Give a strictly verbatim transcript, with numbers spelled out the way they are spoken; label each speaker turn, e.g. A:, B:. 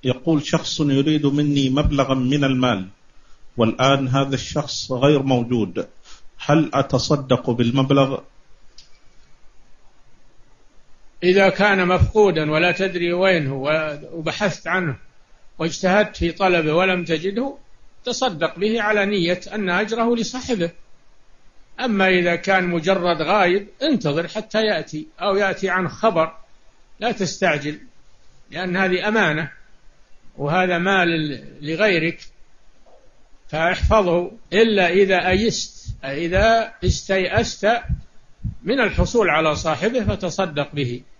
A: يقول شخص يريد مني مبلغا من المال والآن هذا الشخص غير موجود، هل أتصدق بالمبلغ؟
B: إذا كان مفقودا ولا تدري وين هو وبحثت عنه واجتهدت في طلبه ولم تجده تصدق به على نية أن أجره لصاحبه. أما إذا كان مجرد غايب انتظر حتى يأتي أو يأتي عنه خبر، لا تستعجل، لأن هذه أمانة وهذا مال لغيرك، فاحفظه إلا إذا أيست، إذا استيأست من الحصول على صاحبه فتصدق به.